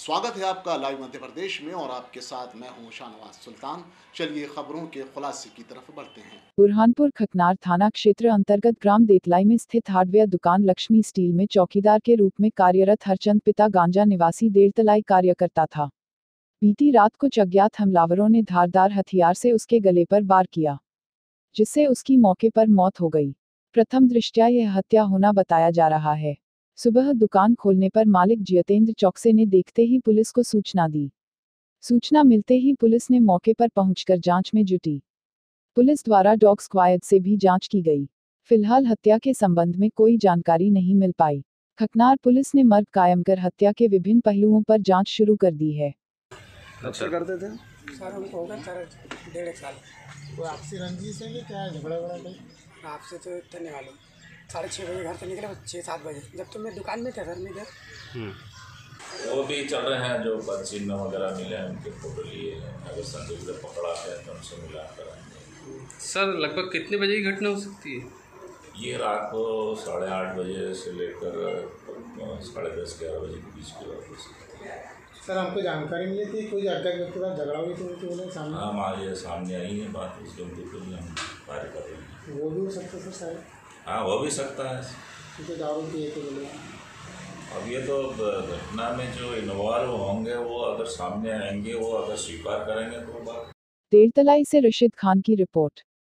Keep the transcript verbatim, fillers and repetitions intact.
स्वागत है आपका लाइव मध्य प्रदेश में और आपके साथ मैं हूं शाहनवाज सुल्तान। चलिए खबरों के खुलासे की तरफ बढ़ते हैं। बुरहानपुर खकनार थाना क्षेत्र अंतर्गत ग्राम देतलाई में स्थित हार्डवेयर दुकान लक्ष्मी स्टील में चौकीदार के रूप में कार्यरत हरचंद पिता गांजा निवासी देरतलाई कार्यकर्ता था। बीती रात कुछ अज्ञात हमलावरों ने धारदार हथियार से उसके गले पर वार किया, जिससे उसकी मौके पर मौत हो गई। प्रथम दृष्टया यह हत्या होना बताया जा रहा है। सुबह दुकान खोलने पर मालिक जितेंद्र चौकसे ने देखते ही पुलिस को सूचना दी। सूचना मिलते ही पुलिस ने मौके पर पहुंचकर जांच में जुटी। पुलिस द्वारा डॉग स्क्वाड से भी जांच की गई। फिलहाल हत्या के संबंध में कोई जानकारी नहीं मिल पाई। खकनार पुलिस ने मर्ग कायम कर हत्या के विभिन्न पहलुओं पर जांच शुरू कर दी है। अच्छा करते थे सर हमको होगा सर डेढ़ एक साल। कोई आपसी रंजिश है कि क्या झगड़ा वगड़ा कोई? आपसे तो इतने वाले साढ़े छः बजे घर से निकले, छः सात बजे जब तो मैं दुकान में था सर। मैं इधर वो भी चल रहे हैं, जो चिन्ह वगैरह मिले हैं उनके फोटो लिए हैं, अगर संदिग्ध पकड़ा है तो उनसे मिला कराएंगे। सर लगभग कितने बजे की घटना हो सकती है? ये रात को साढ़े आठ बजे से लेकर साढ़े दस ग्यारह बजे के बीच की बात हो सकती है। सर हमको जानकारी मिली थी कोई अज्ञात व्यक्ति का झगड़ा हुई थी उनके बोले सामने। हाँ, हमारे सामने आई है बात, उसके उनके लिए हम कार्य कर रहे हैं। वो भी हो सकता है सर? हाँ, हो भी सकता है क्योंकि दारू पिए थे बोले। अब ये तो घटना में जो इन्वॉल्व होंगे वो अगर सामने आएंगे, वो अगर स्वीकार करेंगे तो बात। देरतलाई से रशीद खान की रिपोर्ट।